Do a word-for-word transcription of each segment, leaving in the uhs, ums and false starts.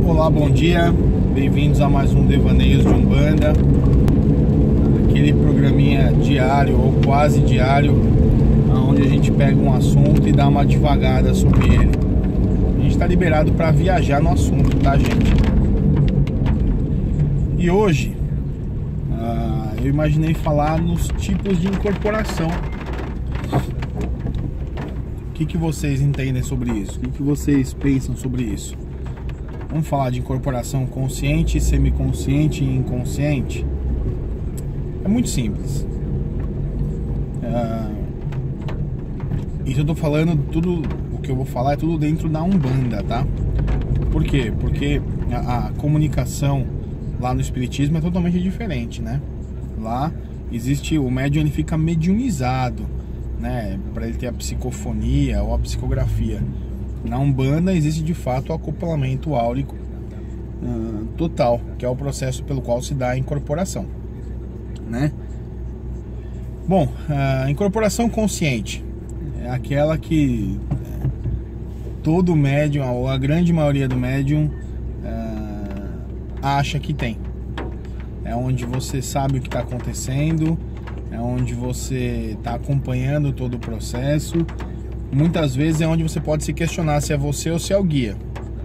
Olá, bom dia, bem-vindos a mais um Devaneios de Umbanda, aquele programinha diário ou quase diário, onde a gente pega um assunto e dá uma devagada sobre ele. A gente está liberado para viajar no assunto, tá, gente? E hoje uh, eu imaginei falar nos tipos de incorporação. O que, que vocês entendem sobre isso? O que, que vocês pensam sobre isso? Vamos falar de incorporação consciente, semiconsciente e inconsciente? É muito simples. Uh, isso eu tô falando, tudo o que eu vou falar é tudo dentro da Umbanda, tá? Por quê? Porque a, a comunicação lá no Espiritismo é totalmente diferente, né? Lá existe, o médium ele fica mediumizado, né? Para ele ter a psicofonia ou a psicografia. Na Umbanda existe de fato o acoplamento áurico uh, total, que é o processo pelo qual se dá a incorporação, né? Bom, a incorporação consciente é aquela que todo médium, ou a grande maioria do médium, uh, acha que tem. É onde você sabe o que está acontecendo, é onde você está acompanhando todo o processo. Muitas vezes é onde você pode se questionar se é você ou se é o guia.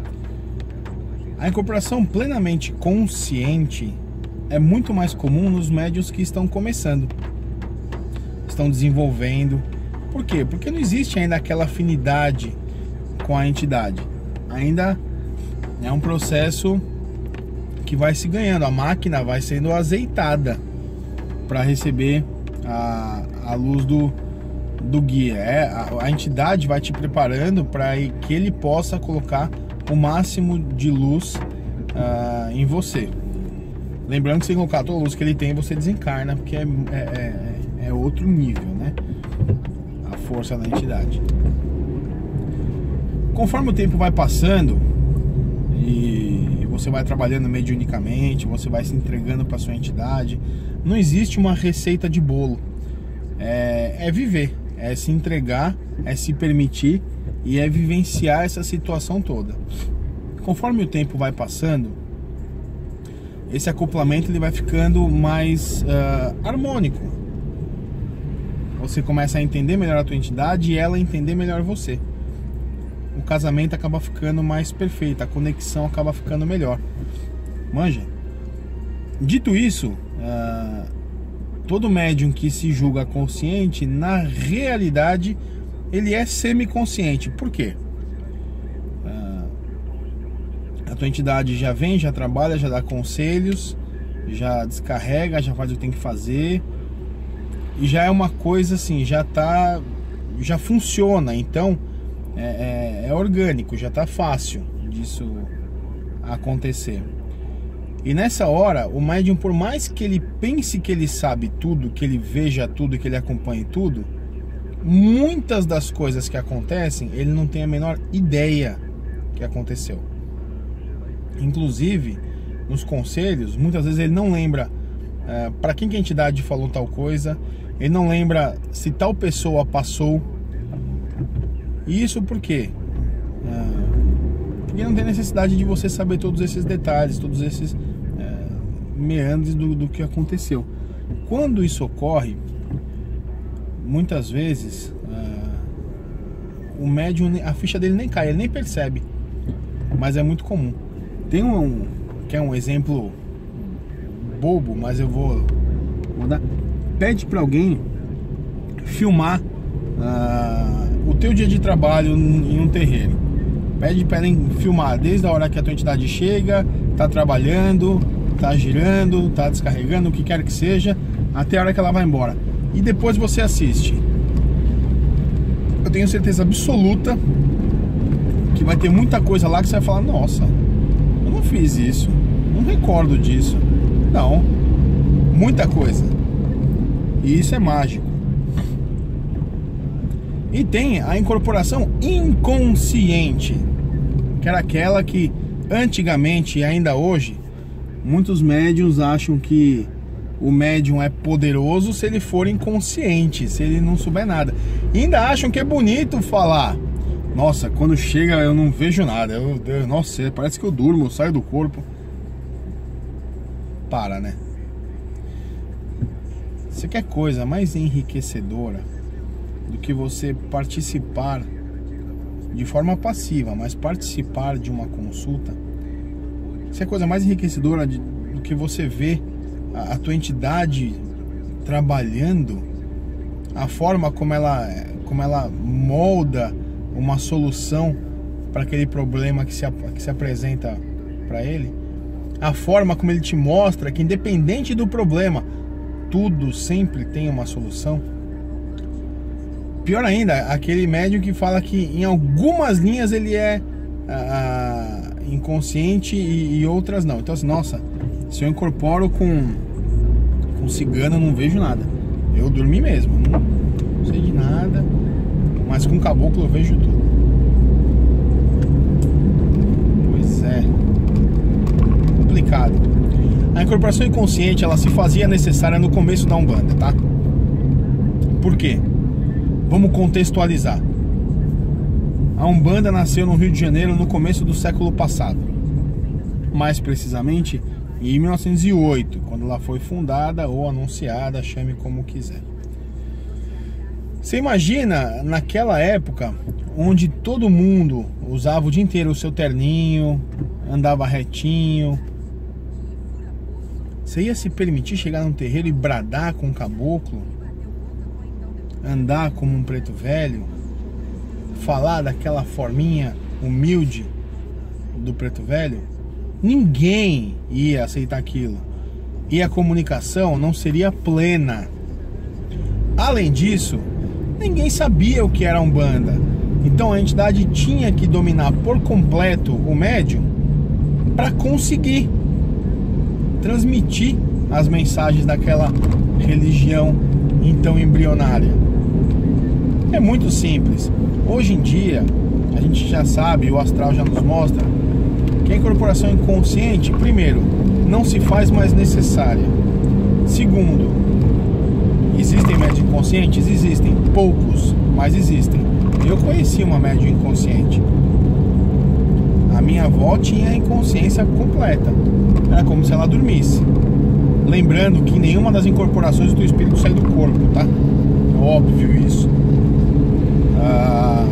A incorporação plenamente consciente é muito mais comum nos médiuns que estão começando, estão desenvolvendo. Por quê? Porque não existe ainda aquela afinidade com a entidade. Ainda é um processo que vai se ganhando, a máquina vai sendo azeitada para receber a, a luz do do guia. É, a, a entidade vai te preparando para que ele possa colocar o máximo de luz uh, em você. Lembrando que se colocar toda a luz que ele tem, você desencarna, porque é, é, é, é outro nível, né? A força da entidade. Conforme o tempo vai passando e você vai trabalhando mediunicamente, você vai se entregando para sua entidade, não existe uma receita de bolo. É, é viver. É se entregar, é se permitir e é vivenciar essa situação toda. Conforme o tempo vai passando, esse acoplamento ele vai ficando mais uh, harmônico. Você começa a entender melhor a tua entidade e ela entender melhor você. O casamento acaba ficando mais perfeito, a conexão acaba ficando melhor. Manja? Dito isso, uh, todo médium que se julga consciente, na realidade, ele é semiconsciente. Por quê? Ah, a tua entidade já vem, já trabalha, já dá conselhos, já descarrega, já faz o que tem que fazer. E já é uma coisa assim, já tá, já funciona. Então, é, é, é orgânico, já tá fácil disso acontecer. E nessa hora, o médium, por mais que ele pense que ele sabe tudo, que ele veja tudo, que ele acompanhe tudo, muitas das coisas que acontecem, ele não tem a menor ideia que aconteceu. Inclusive, nos conselhos, muitas vezes ele não lembra é, para quem que a entidade falou tal coisa, ele não lembra se tal pessoa passou. E isso por quê? É, porque não tem necessidade de você saber todos esses detalhes, todos esses meandros do, do que aconteceu. Quando isso ocorre, muitas vezes uh, o médium, a ficha dele nem cai, ele nem percebe, mas é muito comum. Tem um que é um exemplo bobo, mas eu vou, vou dar. Pede para alguém filmar uh, o teu dia de trabalho em um terreiro. Pede para ele filmar desde a hora que a tua entidade chega, tá trabalhando, tá girando, tá descarregando, o que quer que seja, até a hora que ela vai embora. E depois você assiste. Eu tenho certeza absoluta que vai ter muita coisa lá que você vai falar: nossa, eu não fiz isso, não recordo disso. Não, muita coisa. E isso é mágico. E tem a incorporação inconsciente, que era aquela que antigamente e ainda hoje muitos médiuns acham que o médium é poderoso se ele for inconsciente, se ele não souber nada. E ainda acham que é bonito falar: Nossa, quando chega eu não vejo nada. Eu, eu, nossa, parece que eu durmo, eu saio do corpo. Para, né? Você quer coisa mais enriquecedora do que você participar de forma passiva, mas participar de uma consulta? Isso é coisa mais enriquecedora de, do que você ver a, a tua entidade trabalhando, a forma como ela, como ela molda uma solução para aquele problema que se, que se apresenta para ele, a forma como ele te mostra que independente do problema, tudo sempre tem uma solução. Pior ainda, aquele médium que fala que em algumas linhas ele é ah, inconsciente e, e outras não. Então assim, nossa, se eu incorporo com, com cigano eu não vejo nada. Eu dormi mesmo, não, não sei de nada, mas com caboclo eu vejo tudo. Pois é, complicado. A incorporação inconsciente, ela se fazia necessária no começo da Umbanda, tá? Por quê? Vamos contextualizar. A Umbanda nasceu no Rio de Janeiro no começo do século passado. Mais precisamente em mil novecentos e oito, quando ela foi fundada ou anunciada, chame como quiser. Você imagina naquela época onde todo mundo usava o dia inteiro o seu terninho, andava retinho. Você ia se permitir chegar num terreiro e bradar com um caboclo? Andar como um preto velho? Falar daquela forminha humilde do preto velho? Ninguém ia aceitar aquilo. E a comunicação não seria plena. Além disso, ninguém sabia o que era Umbanda. Então a entidade tinha que dominar por completo o médium para conseguir transmitir as mensagens daquela religião então embrionária. É muito simples. Hoje em dia, a gente já sabe, o astral já nos mostra, que a incorporação inconsciente, primeiro, não se faz mais necessária. Segundo, existem médios inconscientes? Existem. Poucos, mas existem. Eu conheci uma médium inconsciente. A minha avó tinha a inconsciência completa. Era como se ela dormisse. Lembrando que nenhuma das incorporações do espírito sai do corpo, tá? É óbvio isso. Ah...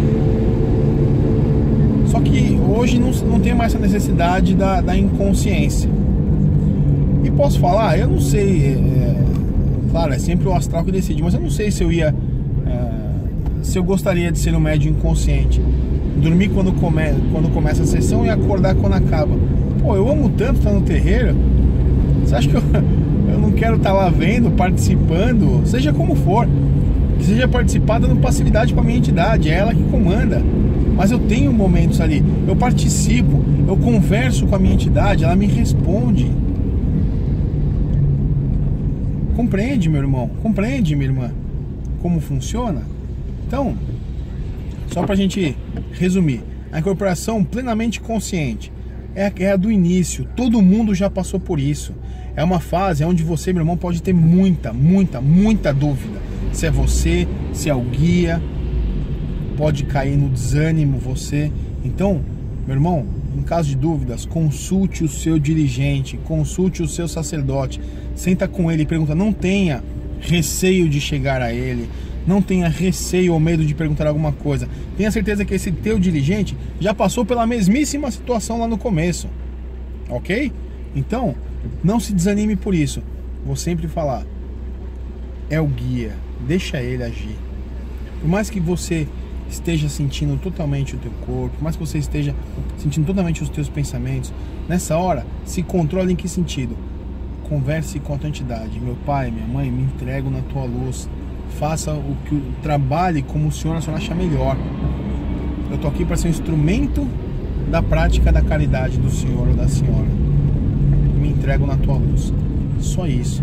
Só que hoje não, não tem mais essa necessidade da, da inconsciência. E posso falar, eu não sei, é, claro, é sempre o astral que decide, mas eu não sei se eu ia, é, se eu gostaria de ser um médium inconsciente, dormir quando, come, quando começa a sessão e acordar quando acaba. Pô, eu amo tanto estar no terreiro. Você acha que eu, eu não quero estar lá vendo, participando, seja como for, que seja participar dando passividade para a minha entidade, é ela que comanda. Mas eu tenho momentos ali, eu participo, eu converso com a minha entidade, ela me responde. Compreende, meu irmão? Compreende, minha irmã? Como funciona? Então, só pra gente resumir, a incorporação plenamente consciente é, é a do início, todo mundo já passou por isso. É uma fase onde você, meu irmão, pode ter muita, muita, muita dúvida. Se é você, se é o guia, pode cair no desânimo você. Então, meu irmão, em caso de dúvidas, consulte o seu dirigente, consulte o seu sacerdote, senta com ele e pergunta. Não tenha receio de chegar a ele, não tenha receio ou medo de perguntar alguma coisa. Tenha certeza que esse teu dirigente já passou pela mesmíssima situação lá no começo, ok? Então, não se desanime por isso. Vou sempre falar, é o guia, deixa ele agir. Por mais que você esteja sentindo totalmente o teu corpo, por mais que você esteja sentindo totalmente os teus pensamentos, nessa hora, se controle em que sentido? Converse com a tua entidade. Meu pai, minha mãe, me entrego na tua luz. Faça o que trabalhe como o senhor, a senhora achar melhor. Eu tô aqui para ser um instrumento da prática da caridade do senhor ou da senhora. Me entrego na tua luz. Só isso.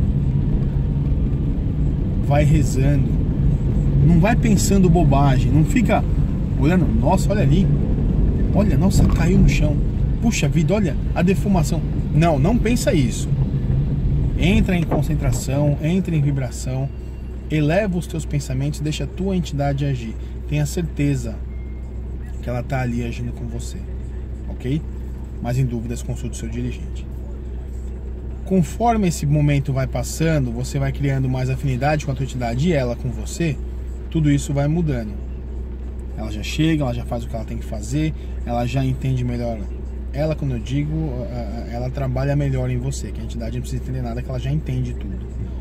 Vai rezando. Não vai pensando bobagem. Não fica olhando, nossa, olha ali. Olha, nossa, caiu no chão. Puxa vida, olha a defumação. Não, não pensa isso. Entra em concentração, entra em vibração. Eleva os teus pensamentos, deixa a tua entidade agir. Tenha certeza. que ela está ali agindo com você, ok? Mas em dúvidas, consulte o seu dirigente. Conforme esse momento vai passando, você vai criando mais afinidade com a tua entidade e ela com você, tudo isso vai mudando. Ela já chega, ela já faz o que ela tem que fazer, ela já entende melhor. Ela, quando eu digo, ela trabalha melhor em você, que a entidade não precisa entender nada, que ela já entende tudo.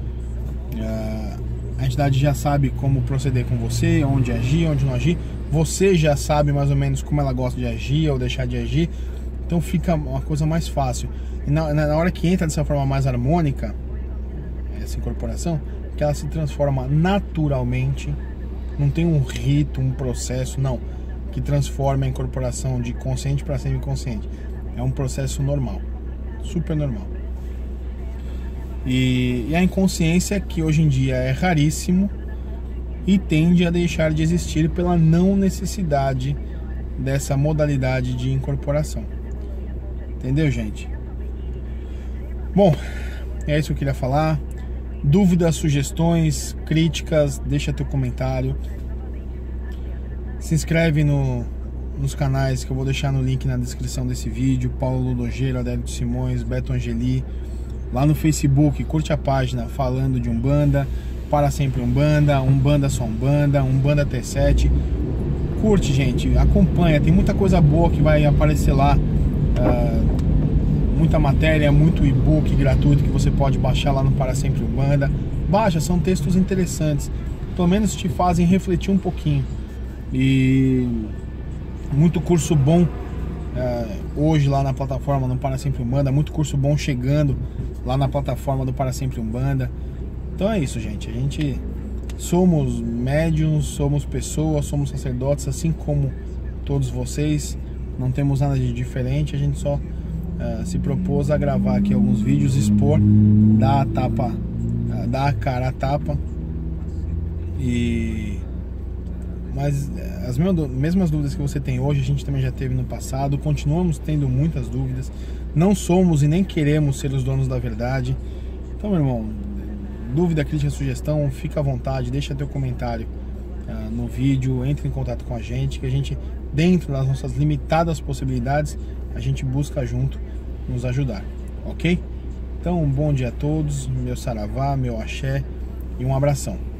A entidade já sabe como proceder com você, onde agir, onde não agir. Você já sabe mais ou menos como ela gosta de agir ou deixar de agir. Então fica uma coisa mais fácil. E na, na hora que entra dessa forma mais harmônica, essa incorporação, que ela se transforma naturalmente. Não tem um rito, um processo, não, que transforma a incorporação de consciente para semi-consciente. É um processo normal, super normal. E, e a inconsciência, que hoje em dia é raríssimo e tende a deixar de existir pela não necessidade dessa modalidade de incorporação. Entendeu, gente? Bom, é isso que eu queria falar. Dúvidas, sugestões, críticas, deixa teu comentário. Se inscreve no, nos canais que eu vou deixar no link na descrição desse vídeo. Paulo Lodogeiro, Adélio Simões, Beto Angeli. Lá no Facebook, curte a página Falando de Umbanda, Para Sempre Umbanda, Umbanda Só Umbanda, Umbanda T sete. Curte, gente, acompanha, tem muita coisa boa que vai aparecer lá. Uh, muita matéria, muito e-book gratuito que você pode baixar lá no Para Sempre Umbanda. Baixa, são textos interessantes, pelo menos te fazem refletir um pouquinho. E muito curso bom uh, hoje lá na plataforma do Para Sempre Umbanda, muito curso bom chegando lá na plataforma do Para Sempre Umbanda. Então é isso, gente, a gente somos médiums, somos pessoas, somos sacerdotes, assim como todos vocês, não temos nada de diferente, a gente só Uh, se propôs a gravar aqui alguns vídeos, expor, dar a tapa, uh, dar a cara a tapa. E mas as mesmas dúvidas que você tem hoje, a gente também já teve no passado, continuamos tendo muitas dúvidas, não somos e nem queremos ser os donos da verdade. Então, meu irmão, dúvida, crítica, sugestão, fica à vontade, deixa teu comentário uh, no vídeo, entre em contato com a gente, que a gente, dentro das nossas limitadas possibilidades, a gente busca junto nos ajudar, ok? Então, um bom dia a todos, meu saravá, meu axé e um abração.